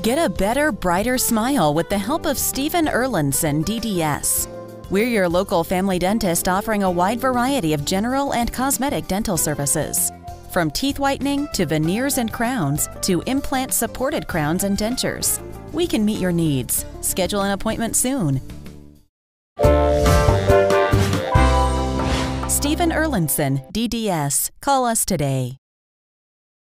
Get a better, brighter smile with the help of Stephen Erlandson, DDS. We're your local family dentist offering a wide variety of general and cosmetic dental services. From teeth whitening to veneers and crowns to implant-supported crowns and dentures. We can meet your needs. Schedule an appointment soon. Stephen Erlandson, DDS. Call us today.